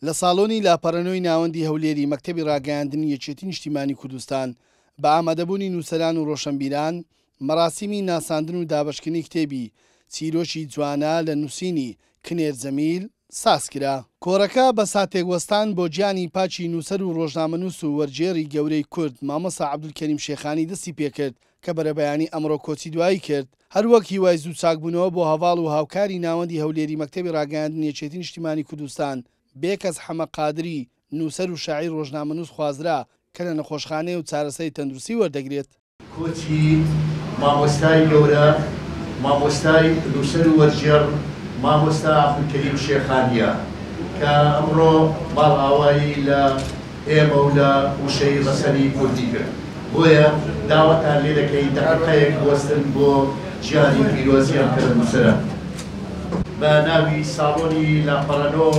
لە ساڵۆنی لاپەڕەنەوەی ناوەندی هەولێری مەکتەبی ڕاگەیاندنی یەکێتی نیشتیمانی کوردستان بە ئامادەبوونی نووسەران و ڕۆشنبیران مەراسیمی ناساندن و دابەشکردنی کتێبی چیرۆکی جوانە لە نووسینی کنێر جەمیل ساز کرا. کۆڕەکە بە ساتێکوەستان بۆ گیانی پاچی نووسەر و ڕۆژنامەنووس و وەرجێڕی گەورەی کورد مامۆستا عەبدولکەریم شێخانی دەستی پێکرد کە بەرەبەیانی ئەمڕۆ کۆچی دوایی کرد. هەروەک هیوای زوو چاکبوونەوە بۆ هەواڵ و هاوکاری ناوەندی هەولێری مەکتەبی ڕاگەیاندنی یەکێتی نیشتیمانی کوردستان بێکەس حەمە قادری نووسەر و شاعیر ڕۆژنامەنووس خوازرا کە لە نەخۆشخانەی و چارەسەری تەندروستی وەردەگرێت. کۆچی مامۆستای گەورە، مامۆستای نووسەر و وەرجێڕ مامۆستا عەبدولکەریم شێخانیە کە ئەمڕۆ ماڵئاوایی لە ئێمە و لە وشەی ڕەسەنی کوردی کرد. بۆیە داوەتان لێ دەکەین دەقیقەیەک بوەستن بۆ گیانی پیرۆزی ئەم کەرە نووسەرە. بە ناوی ساڵۆنی لاپەڕەنەوە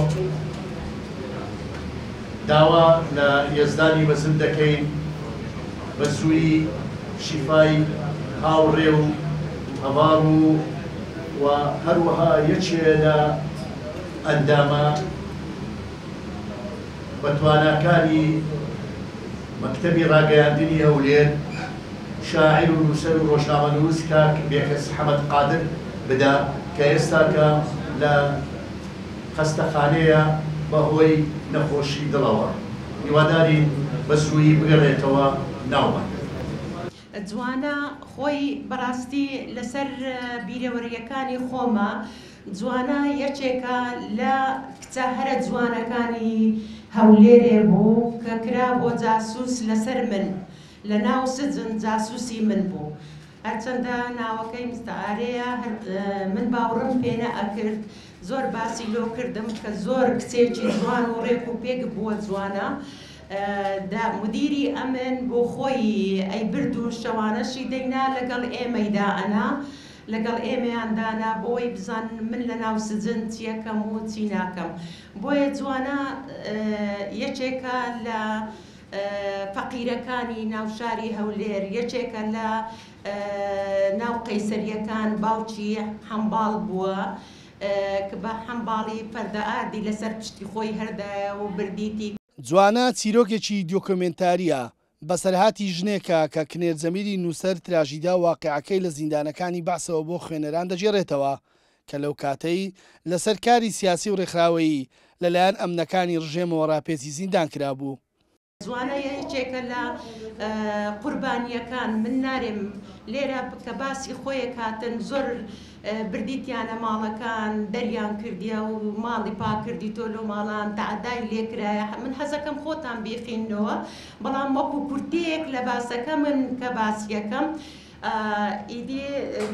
داوا لە هێزدانی بەزم دەکەین بە سووی شیفای هاوڕێ و هەواڵ و هەروەها یەکێ لە ئەندامە بەتواناکانی مەکتەبی ڕاگەیاندنی هەولێر شاعیر و نووسەر و ڕۆژنامەنووس کاک بێکەس حەمەد قادر بدا کە ئێستا کە لە خەستەخانەیە بەهۆی نەخۆشی دڵەوە. هیوادارین بە سووی بگەڕێتەوە ناومان. جوانە خۆی بەڕاستی لەسەر بیرەوەریەکانی خۆمە جوانە یەکێکە لە کچە هەرە جوانەکانی هەولێرێ بوو کە کرا بۆ جاسووس لەسەر من لە ناو سجن جاسووسی من بوو. هەرچەندە ناوەکەی مستعارەیە من باوڕم پێنە ئەکرد زۆر باسی لۆ کردم کە زۆر کچێکی جوان و ڕێک و پێک بووە جوانە. مدیری ئەمن بۆ خۆی ئەی برد و شەوانەشی دەینا لەگەڵ ئێمەیدا ئەنا لەگەڵ ئێمەیاندانا بۆی بزان من لە ناو سجن چیەکەم و چی ناکەم. بۆیە جوانە یەکێکە لە فەقیرەکانی ناوشاری هەولێر، یەکێکە لە ناو قەیسەریەکان باوکی حەمباڵ بووە کە بە حەمباڵی پەردەئاردی لەسەر پشتی خۆی هەردایە و بردیتی. جوانە چیرۆکێکی دۆکۆمنتاریە بەسەرهاتی ژنێکە کە کنێر جەمیلی نووسەر تراژیدا واقعەکەی لە زیندانەکانی باسەوە بۆ خوێنەران دەجێڕێتەوە کە لەو کاتەی لەسەر کاری سیاسی و ڕێکخراوەیی لەلایەن ئەمنەکانی ڕژێمەوە ڕاپێچی زیندان کرابوو. جوانە یەکێکە لە قوربانیەکان من نارێم لێرە کە باسی خۆیە کاتن زۆر بردیتیانە ماڵەکان دەریان کردیە و ماڵی پاکردی تۆ لۆ ماڵان تەعادای لێکرایە. من حەزەکەم خۆتان بێخینەوە بەڵام وەکو کورتەیەک لە باسەکە من کە باسیەکەم ئیدی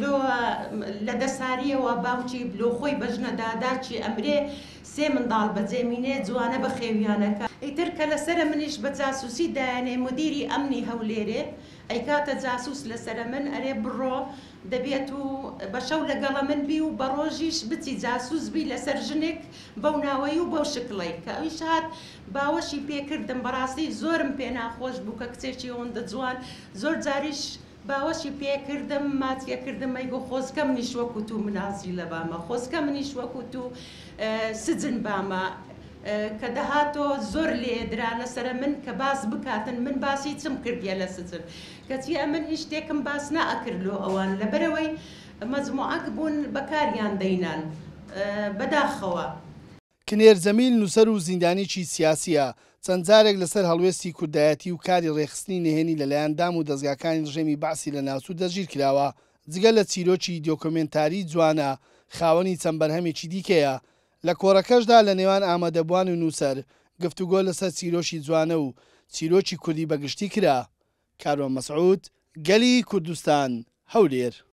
لە دەساریەوە باوکی لۆ خۆی بەژنەداداچی ئەمرێ سێ منداڵ بەجێمینێ جوانە بە خێویانەکە. ئیتر کە لەسرە منیش بە جاسووسی دایانێ مدیری ئەمنی هەولێرێ ئەی کاتە جاسووس لەسرە من ئەرێ بڕۆ دەبێت و بەشەو لەگەڵە من بی و بە ڕۆژیش بچی جاسووس بی لەسەر ژنێک بەو ناوەی و بەو شکڵی کە ئەویش هات باوەشی پێکردم. بەڕاستی زۆرم پێ ناخۆش بوو کە کچێکی ئەوەندە جوان زۆر جاریش باوەشی پێکردم ماتیەکردم ئەیگۆ خۆزکە منیش وەکو تو منازی لە بامە خۆزکە منیش وەکو تو سجن بامە کە دەهاتۆ زۆر لێدرا لەسرە من کە باس بکاتن من باسی چم کردیە لە سجن کەچی ئەمن هیچ شتێکم باس نائەکردلۆ ئەوان لەبەرەوەی مەجموعەک بوون بەکاریان دەینان بەداخەوە. کنێر جەمیل نووسەر و زیندانێکی سیاسیە چەند جارێک لەسەر هەڵوێستی کوردایەتی و کاری ڕێخستنی نهێنی لەلایەن دام و دەستگاکانی ڕژێمی باسی لە ناوچوو دەژیر کراوە. جگە لە چیرۆکی دۆکۆمنتاری جوانە خاوەنی چەند بەرهەمێکی دیکەیە. لە کۆڕەکەشدا لە نێوان ئامادەبوان و نووسەر گفتوگۆ لەسەر چیرۆکی جوانە و چیرۆکی کوردی بەگشتی کرا. کاروان مەسعود، گەلی کوردستان، هەولێر.